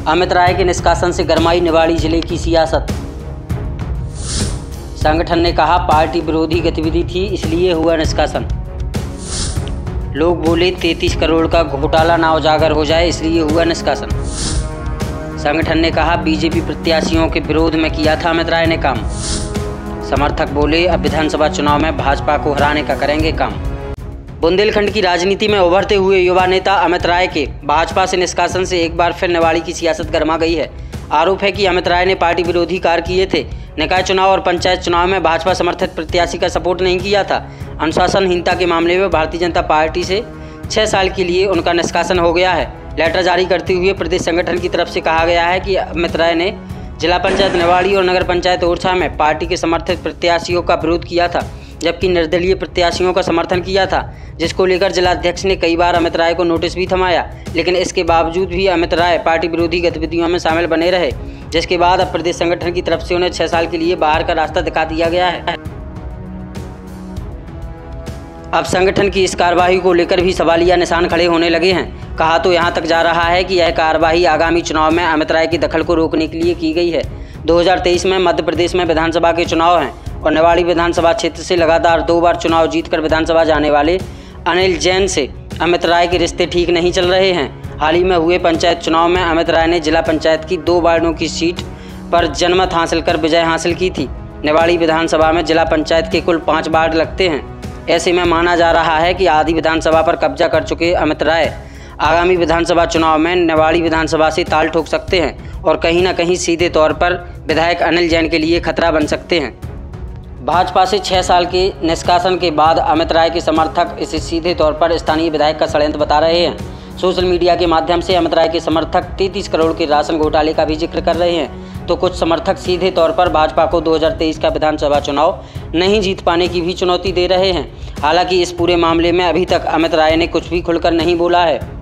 अमित राय के निष्कासन से गरमाई निवाड़ी जिले की सियासत। संगठन ने कहा पार्टी विरोधी गतिविधि थी इसलिए हुआ निष्कासन। लोग बोले 33 करोड़ का घोटाला ना उजागर हो जाए इसलिए हुआ निष्कासन। संगठन ने कहा बीजेपी प्रत्याशियों के विरोध में किया था अमित राय ने काम। समर्थक बोले अब विधानसभा चुनाव में भाजपा को हराने का करेंगे काम। बुंदेलखंड की राजनीति में उभरते हुए युवा नेता अमित राय के भाजपा से निष्कासन से एक बार फिर निवाड़ी की सियासत गरमा गई है। आरोप है कि अमित राय ने पार्टी विरोधी कार्य किए थे। निकाय चुनाव और पंचायत चुनाव में भाजपा समर्थित प्रत्याशी का सपोर्ट नहीं किया था। अनुशासनहीनता के मामले में भारतीय जनता पार्टी से 6 साल के लिए उनका निष्कासन हो गया है। लेटर जारी करते हुए प्रदेश संगठन की तरफ से कहा गया है कि अमित राय ने जिला पंचायत निवाड़ी और नगर पंचायत ओरछा में पार्टी के समर्थित प्रत्याशियों का विरोध किया था, जबकि निर्दलीय प्रत्याशियों का समर्थन किया था, जिसको लेकर जिलाध्यक्ष ने कई बार अमित राय को नोटिस भी थमाया। लेकिन इसके बावजूद भी अमित राय पार्टी विरोधी गतिविधियों में शामिल बने रहे, जिसके बाद अब प्रदेश संगठन की तरफ से उन्हें 6 साल के लिए बाहर का रास्ता दिखा दिया गया है। अब संगठन की इस कार्रवाई को लेकर भी सवालिया निशान खड़े होने लगे हैं। कहा तो यहाँ तक जा रहा है कि यह कार्रवाई आगामी चुनाव में अमित राय की दखल को रोकने के लिए की गई है। 2023 में मध्य प्रदेश में विधानसभा के चुनाव हैं और निवाड़ी विधानसभा क्षेत्र से लगातार 2 बार चुनाव जीतकर विधानसभा जाने वाले अनिल जैन से अमित राय के रिश्ते ठीक नहीं चल रहे हैं। हाल ही में हुए पंचायत चुनाव में अमित राय ने जिला पंचायत की 2 वार्डों की सीट पर जनमत हासिल कर विजय हासिल की थी। निवाड़ी विधानसभा में जिला पंचायत के कुल 5 वार्ड लगते हैं। ऐसे में माना जा रहा है कि आधी विधानसभा पर कब्जा कर चुके अमित राय आगामी विधानसभा चुनाव में निवाड़ी विधानसभा से ताल ठोक सकते हैं और कहीं न कहीं सीधे तौर पर विधायक अनिल जैन के लिए खतरा बन सकते हैं। भाजपा से 6 साल के निष्कासन के बाद अमित राय के समर्थक इसे सीधे तौर पर स्थानीय विधायक का षड्यंत्र बता रहे हैं। सोशल मीडिया के माध्यम से अमित राय के समर्थक 33 करोड़ के राशन घोटाले का भी जिक्र कर रहे हैं, तो कुछ समर्थक सीधे तौर पर भाजपा को 2023 का विधानसभा चुनाव नहीं जीत पाने की भी चुनौती दे रहे हैं। हालांकि इस पूरे मामले में अभी तक अमित राय ने कुछ भी खुलकर नहीं बोला है।